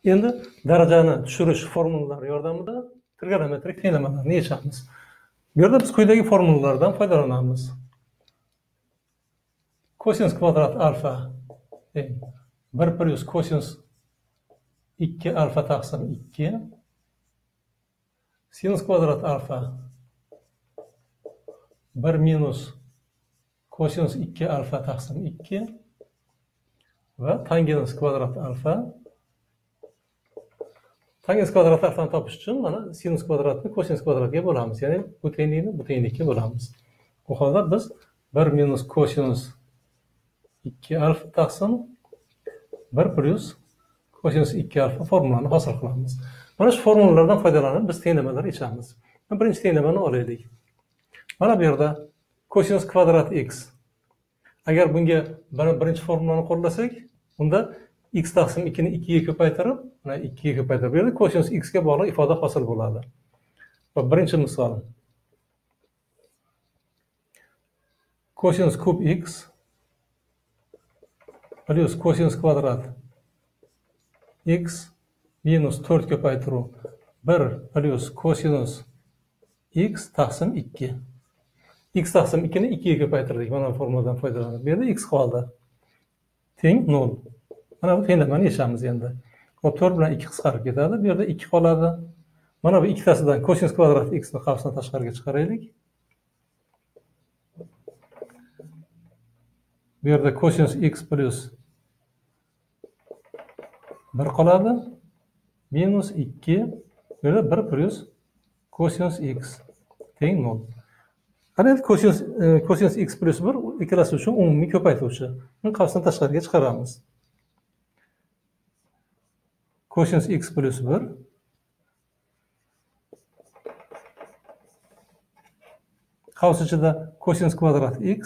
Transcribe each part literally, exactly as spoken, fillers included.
Endi darajani tushirish formulalari yordamida trigonometrik tenglamalarni yechamiz. Bu yerda biz quyidagi formulalardan foydalanamiz. Kosinus kvadrat alfa teng bir plus kosinus ikki alfa taqsim ikki. Sinus kvadrat alfa bir minus kosinus ikki alfa taqsim ikki va tangens kvadrat alfa. Tangens kvadrat alfani topish uchun mana sinus kvadratni kosinus kvadratga bo'lamiz. Ya'ni bu tenglikni bu tenglikka bo'lamiz. Bu holda biz bir minus kosinus ikki alfa taqsim bir plus kosinus ikki alfa formulani hosil qilamiz. Mana shu formulalardan foydalanib biz tenglamalar yechamiz. Birinchi tenglamani olaylik. Mana bu yerda kosinus kvadrat x. Agar bunga birinchi formulani qo'llasak, unda x taqsim ikki ni ikki ga ko'paytirib, mana ikki ga ko'paytirib beradi. Kosinus x ga bog'liq ifoda hosil bo'ladi. Va birinchi misol. Kosinus kub x plus kosinus kvadrat x minus to'rt ko'paytiruv bir plus kosinus x taqsim ikki. X taqsim ikki ni ikki ga ko'paytirdik. Mana bu formuladan foydalanib. Bu yerda x qoldi. Teng nol. Mana bu tenglamani yechamiz endi. O to'rt bilan ikki qisqarib ketadi. Bu yerda ikki qoladi. Mana bu ikkitasidan kosinus kvadrat x ni qavsini tashqariga chiqaraylik. Bu yerda kosinus x plus bir qoladi. Minus ikki. Bu yerda bir plus kosinus x teng nol. Ana kosinus kosinus x plus bir ikkalasi uchun umumiy ko'paytuvchi. Uni qavsini tashqariga chiqaramiz. Kosinus x plus bir qavs ichida kosinus kvadrat x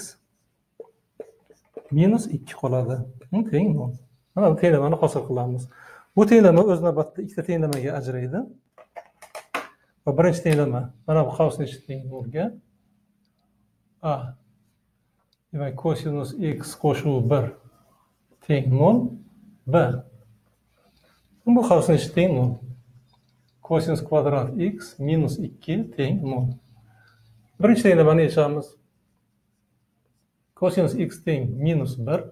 minus ikki qoladi. Bu teng nol. Mana bu tenglamani hosil qilamiz. Bu tenglama o'z navbatida ikkita tenglamaga ajraydi. Va birinchi tenglama mana bu qavsni ichida teng nolga. A. Demak, kosinus x qo'shuv bir teng nol. B. Bu qavsni ichida teng nol. Kosinus kvadrat x minus ikki teng nol. Birinchi tenglamani yechamiz. Kosinus x teng minus bir.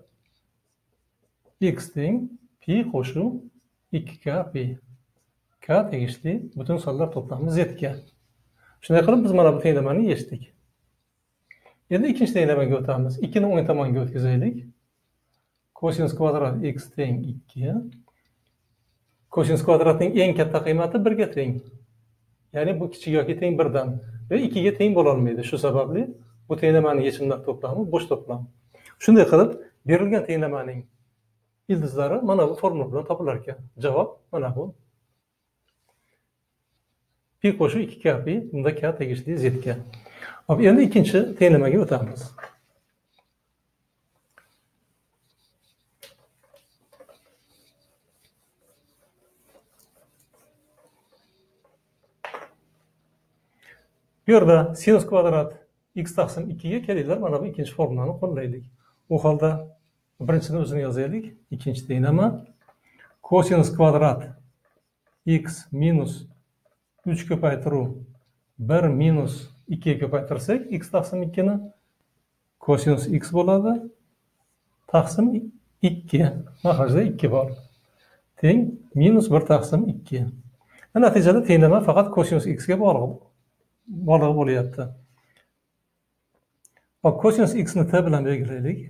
X teng pi qo'shuv ikki k pi. K tegishli butun sonlar to'plami z ga. Shunday qilib biz mana bu tenglamani yechdik. Endi ikkinchi tenglamaga o'tamiz. ikki ni o'ng tomonga o'tkazaylik. Kosinus kvadrat x teng ikki. Kosinus kvadratning eng katta qiymati bir ga teng. Ya'ni bu kichik yoki teng birdan va ikki ga teng bo'la olmaydi. Shu sababli bu tenglamaning yechimlar to'plami bo'sh to'plam. Shunday qilib, berilgan tenglamaning ildizlari mana bu formula bilan topilar ekan. Javob mana bu. Pi qo'shuv ikki k pi, bunda k tegishli z ga. Hop, endi ikkinchi tenglamaga o'tamiz. Bu yerda sinus kvadrat x taqsim ikki ga kelinglar, mana bu ikkinchi formulani qo'llaylik. U holda birinchisini o'zini yozaylik. Ikkinchi tenglama kosinus kvadrat x minus uch ko'paytiruv bir minus ikki ga ko'paytirsak, x taqsim ikki ni kosinus x bo'ladi. Taqsim ikki. Mahrajda ikki bor. Teng minus bir taqsim ikki. Natijada tenglama faqat kosinus x ga bog'liq bog'liq bo'lyapti. Hop, kosinus x ni t bilan belgilaylik.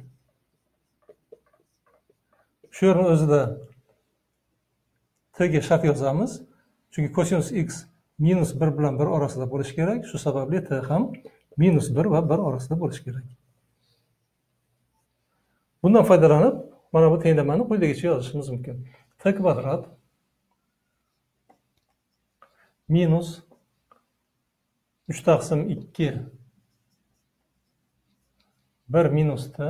Shu yerning o'zida t ga shart yozamiz. Chunki kosinus x minus bir bilan bir orasida bo'lishi kerak. Shu sababli t ham minus bir va bir orasida bo'lishi kerak. Bundan foydalanib, mana bu tenglamani quyidagicha yozishimiz mumkin. T kvadrat minus uch taqsim ikki bir minus t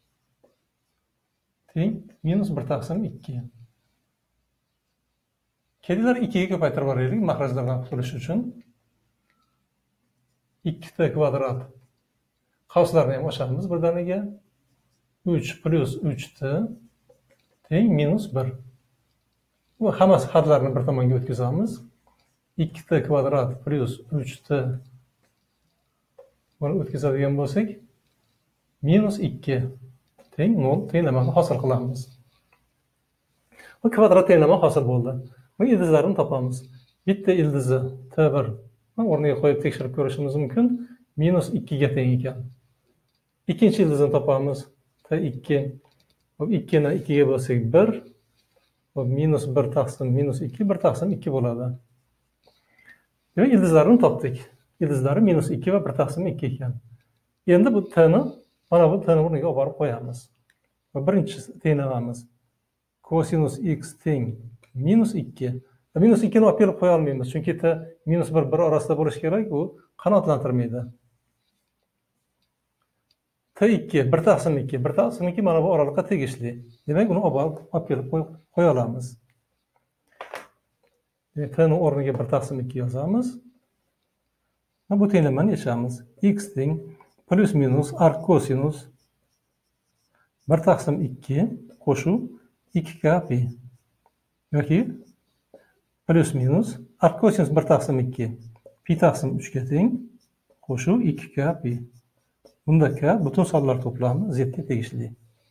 teng minus bir taqsim ikki. Kelinglar ikki ga ko'paytirib boraylik mahrajlardan qutulish uchun. ikki t kvadrat qavslarni ham ochamiz birdaniga. uch plus uch t teng minus bir. Bu hammasi hadlarni bir tomonga o'tkazamiz. ikki t kvadrat plus uch t buni o'tkazadigan bo'lsak, minus ikki teng nol tenglamani hosil qilamiz. Bu kvadrat tenglama hosil bo'ldi. Bu ildizlarni topamiz. Bitta ildizi t bir o'rniga qo'yib tekshirib ko'rishimiz mumkin. minus ikki ga teng ekan. Ikkinchi ildizni topamiz. t ikki. Bu ikki ni ikki ga bo'lsak bir. Bu minus bir taqsim minus ikki, bir taqsim ikki bo'ladi. Demak, ildizlarni topdik. Ildizlari minus ikki va bir taqsim ikki ekan. Endi bu t ni mana bu t ni o'rniga olib borib qo'yamiz. Va birinchi tenglamamiz kosinus x teng minus ikki. Minus ikki ni olib kelib qo'ya olmaymiz, chunki t minus bir bir orasida bo'lishi kerak, u qanotlantirmaydi. t ikki bir taqsim ikki, bir taqsim ikki mana bu oraliqqa tegishli. Demak, uni olib olib kelib qo'ya olamiz. t ni o'rniga bir taqsim ikki yozamiz. Bu tenglamani yechamiz. X teng plus minus arc kosinus bir taqsim ikki qo'shuv ikki k pi yoki plus minus arc kosinus bir taqsim ikki pi taqsim uch ga teng qo'shuv ikki k pi. Bunda k butun sonlar to'plami z ga tegishli.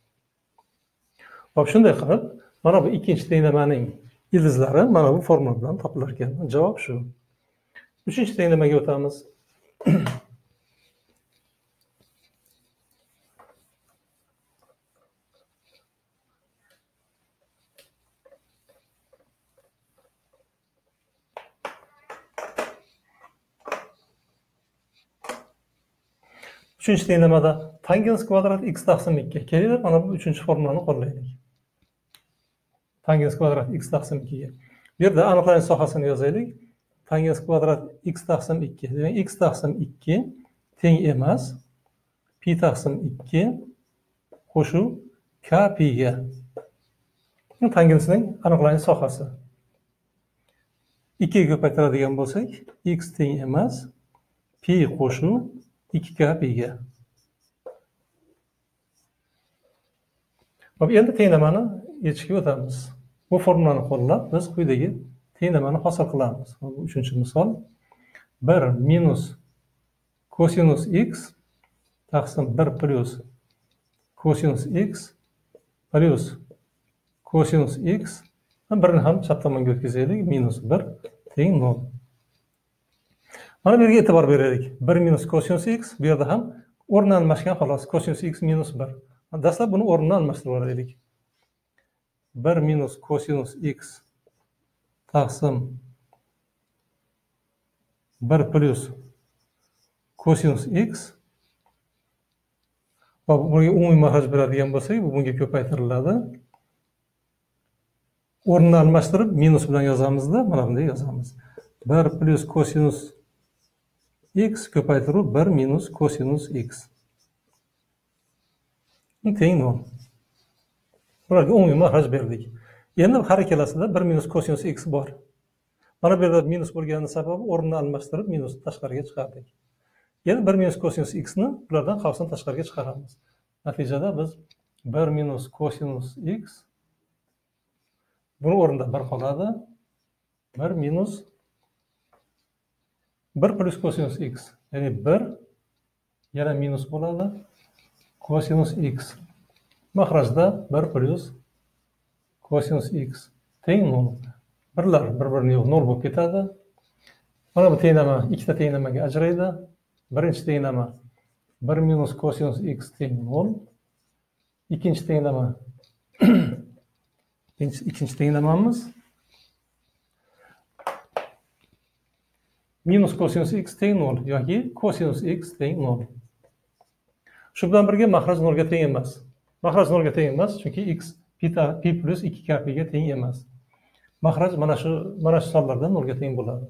Hop, shunday qilib, mana bu ikkinchi tenglamaning ildizlari mana bu formula bilan topilar ekan. Javob shu. Uchinchi tenglamaga o'tamiz. Uchinchi tenglamada tangens kvadrat x taqsim ikki. Kelinglar, mana bu uchinchi formulani qo'llaylik. Tangens kvadrat x taqsim ikki ga. Bu yerda aniqlanish sohasini yozaylik. Tangens kvadrat x taqsim ikki. Demak, x taqsim ikki teng emas pi taqsim ikki qo'shuv k pi ga. Bu tangensning aniqlanish sohasi. ikki ga ko'paytiradigan bo'lsak, x teng emas pi qo'shuv ikki k pi ga. Hop, endi tenglamani yechishga o'tamiz. Bu formulani qo'llab biz quyidagi tenglamani hosil qilamiz. Bu uchinchi misol. bir minus kosinus x taqsim bir plus kosinus x plus kosinus x. Birini ham chap tomonga o'tkazaylik. Minus bir teng nol. Mana bu yerga e'tibor beraylik. bir minus kosinus x, bu yerda ham o'rni almashgan xolos. Kosinus x minus bir. Dastlab buni o'rnini almashtirib olaylik. bir minus kosinus x taqsim bir plus kosinus x. Va bunga umumiy mahraj beradigan bo'lsak, bu bunga ko'paytiriladi. O'rnini almashtirib minus bilan yozamizda, mana bunday yozamiz. bir plus kosinus x ko'paytiruv bir minus kosinus x. Teng nol. Bularga umumiy mahraj berdik. Endi har ikkalasida bir minus kosinus x bor. Mana bu yerda minus bo'lgani sababi o'rnini almashtirib minusni tashqariga chiqardik. Endi bir minus kosinus x ni bulardan qavsini tashqariga chiqaramiz. Natijada biz bir minus kosinus x buni o'rnida bir qoladi. bir minus bir plus kosinus x. Ya'ni bir yana minus bo'ladi. Kosinus x. Mahrajda bir plus kosinus x teng nol. Birlar bir-birini yo'q, nol bo'lib ketadi. Mana bu tenglama ikkita tenglamaga ajraydi. Birinchi tenglama bir minus kosinus x teng nol. Ikkinchi tenglama ikkinchi tenglamamiz minus kosinus x teng nol yoki kosinus x teng nol. Shu bilan birga mahraj nolga teng emas. Mahraj nolga teng emas, chunki x pi plus ikki k pi ga teng emas. Mahraj mana shu mana shu sonlardan nolga teng bo'ladi.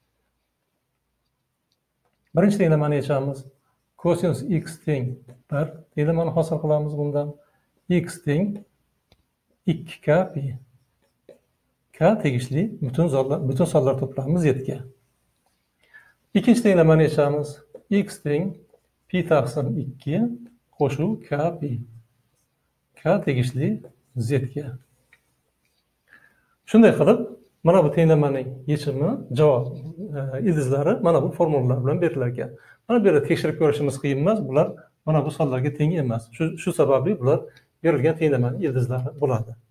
Birinchi tenglamani yechamiz. Kosinus x teng bir. Tenglamani hosil qilamiz bundan. X teng ikki k pi. K tegishli butun sonlar butun sonlar to'plami z ga. Ikkinchi tenglamani yechamiz. X teng pi taqsim ikki qo'shuv k pi. K tegishli z ga. Shunday qilib, mana bu tenglamaning yechimi, javob e, ildizlari mana bu formulalar bilan berilar ekan. Mana bu yerda tekshirib ko'rishimiz qiyin emas, bular mana bu sonlarga teng emas. Shu shu sababli bular berilgan tenglamaning ildizlari bo'ladi.